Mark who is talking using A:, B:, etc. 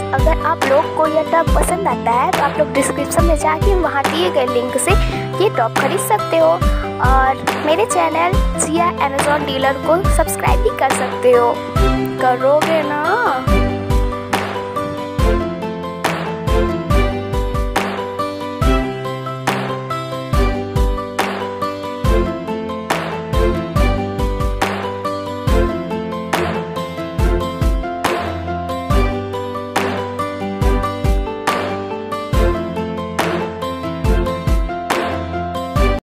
A: अगर आप लोग को यह टॉप पसंद आता है तो आप लोग डिस्क्रिप्शन में जाके वहाँ दिए गए लिंक से ये टॉप खरीद सकते हो। और मेरे चैनल जिया अमेज़न डीलर को सब्सक्राइब भी कर सकते हो। करोगे ना?